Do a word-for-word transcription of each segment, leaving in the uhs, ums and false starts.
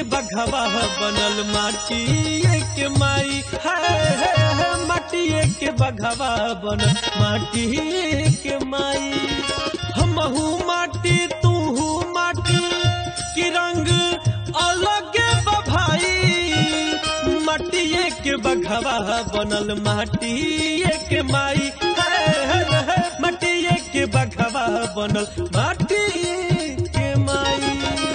बघवा बनल माटिए के माई है माटिए के बघवा बनल माटिए के माई हमहू माटी तू माटी की रंग अलग भाई माटिए के बघवा बनल माटिए के माई है माटिए के बघवा बनल माटी के माई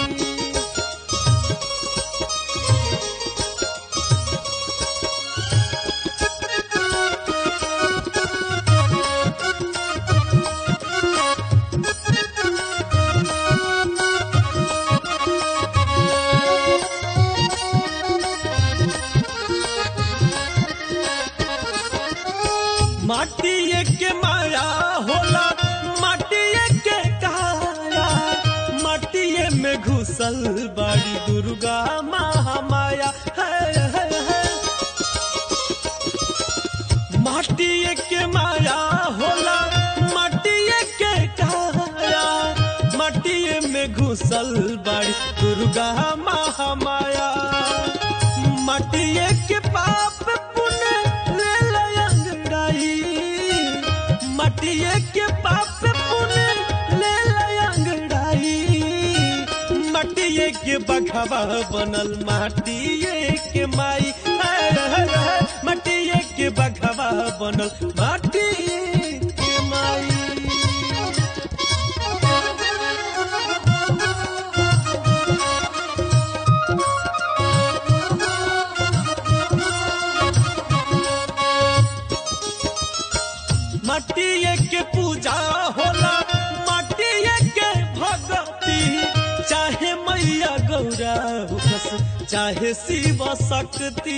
माटिए के माया होला माटिए के काया माटिए में घुसल बड़ी दुर्गा महामाया है, है, है। माटिए के माया होला माटिए के काया माटिए में घुसल बड़ी दुर्गा महामाया माटिए के पाप माटिए के पाप पुण्य ले अंगड़ाई माटिए के बघवा बनल माटिए के माई माटिए के बघवा बनल माटिए के माई माटिए के पूजा होला माटिए के भगती चाहे मैया गौरा होस चाहे शिव शक्ति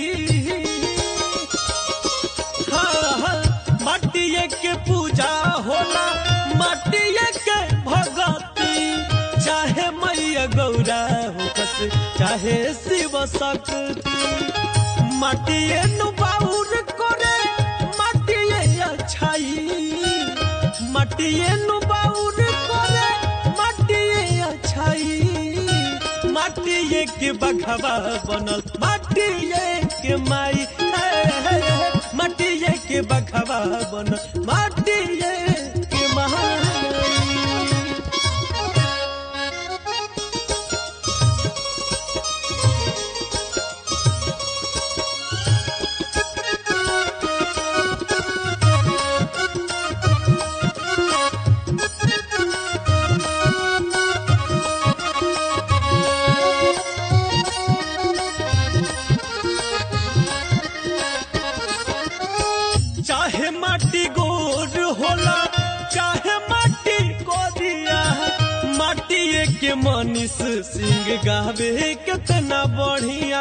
हाँ हाँ माटिए के पूजा होला माटिए के भगती चाहे मैया गौरा होस चाहे शिव शक्ति माटिए नु बाउर करे छाई माटिए नु बाउर करे माटिए अच्छाई माटिए के बघवा बनल माटिए के माई माटिए के बघवा बनल माटिए के माई चाहे माटी गोर होला चाहे माटी कोरिया माटिए के मनीष सिंह गावे कितना बढ़िया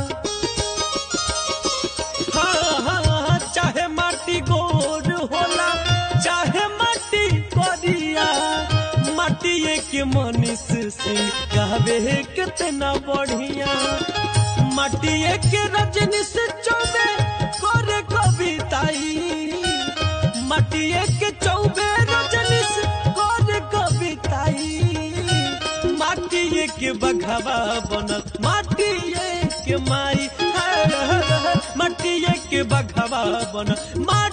हाँ हाँ चाहे माटी गोर होला चाहे माटी कोरिया माटिए के मनीष सिंह गावे कितना बढ़िया माटिए के रजनी से चौबे करे कविताई माटिए के चौबे रजनी से करे कविताई माटिए के बघवा बनल माटिए के माई माटिए के बघवा बनल